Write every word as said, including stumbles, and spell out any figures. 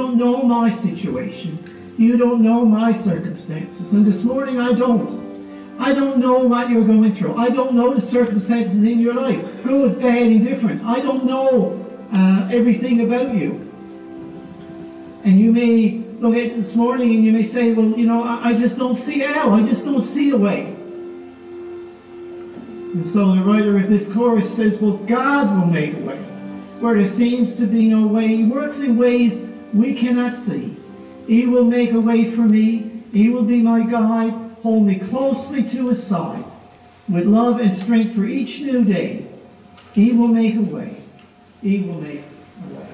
don't know my situation. You don't know my circumstances. And this morning I don't. I don't know what you're going through. I don't know the circumstances in your life, good, bad, indifferent. I don't know uh, everything about you. And you may look at it this morning and you may say, well, you know, I, I just don't see how. I just don't see a way. And so the writer of this chorus says, well, God will make a way where there seems to be no way. He works in ways we cannot see. He will make a way for me. He will be my guide. Hold me closely to his side. With love and strength for each new day, he will make a way. He will make a way.